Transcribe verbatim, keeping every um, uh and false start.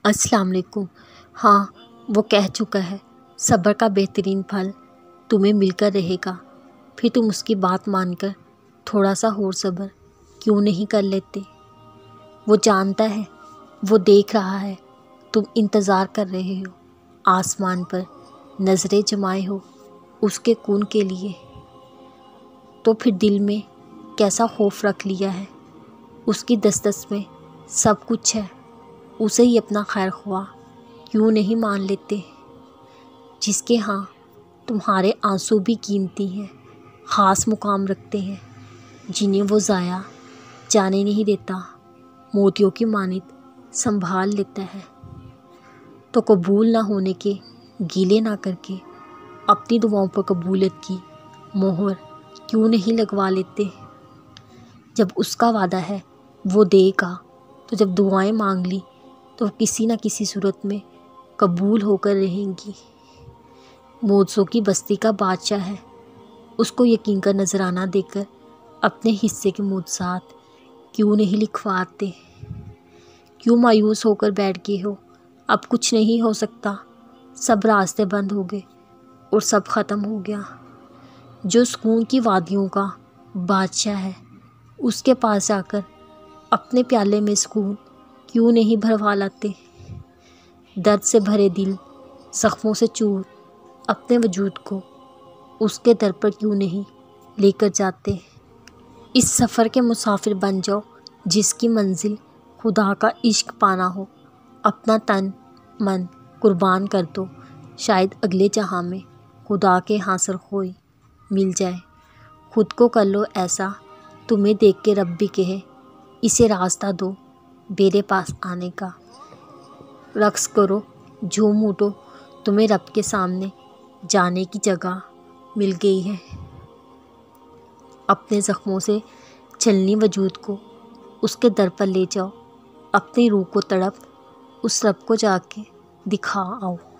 السلام علیکم۔ ہاں، وہ کہہ چکا ہے صبر کا بہترین پھل تمہیں مل کر رہے گا۔ پھر تم اس کی بات مان کر تھوڑا سا اور صبر کیوں نہیں کر لیتے؟ وہ جانتا ہے، وہ دیکھ رہا ہے، تم انتظار کر رہے ہو، آسمان پر نظریں جمائے ہو اس کے کون کے لیے۔ تو پھر دل میں کیسا خوف رکھ لیا ہے؟ اس کی دسترس میں سب کچھ ہے، اسے ہی اپنا خیر خواہ کیوں نہیں مان لیتے؟ جس کے ہاں تمہارے آنسو بھی قیمتی ہیں، خاص مقام رکھتے ہیں، جنہیں وہ ضائع جانے نہیں دیتا، موتیوں کی مانند سنبھال لیتا ہے۔ تو قبول نہ ہونے کے گیلے نہ کر کے اپنی دعاؤں پر قبولیت کی مہر کیوں نہیں لگوا لیتے؟ جب اس کا وعدہ ہے وہ دے گا، تو جب دعائیں مانگ لی تو کسی نہ کسی صورت میں قبول ہو کر رہیں گی۔ معجزوں کی بستی کا بادشاہ ہے، اس کو یقین کا نذرانہ دے کر اپنے حصے کے معجزات کیوں نہیں لکھواتے؟ کیوں مایوس ہو کر بیٹھ گئے ہو؟ اب کچھ نہیں ہو سکتا، سب راستے بند ہو گئے اور سب ختم ہو گیا۔ جو سکون کی وادیوں کا بادشاہ ہے، اس کے پاس جا کر اپنے پیالے میں سکون کیوں نہیں بھروا لاتے؟ درد سے بھرے دل زخموں سے چور اپنے وجود کو اس کے در پر کیوں نہیں لے کر جاتے؟ اس سفر کے مسافر بن جاؤ جس کی منزل خدا کا عشق پانا ہو، اپنا تن من قربان کر دو، شاید اگلے جہاں میں خدا کے ہاں سرخوئی مل جائے۔ خود کو کر لو ایسا تمہیں دیکھ کے رب بھی کہے، اسے راستہ دو میرے پاس آنے کا۔ رقص کرو، جھوم اٹھو، تمہیں رب کے سامنے جانے کی جگہ مل گئی ہے۔ اپنے زخموں سے چھلنی وجود کو اس کے در پر لے جاؤ، اپنی روح کو تڑپ اس رب کو جا کے دکھا آؤ۔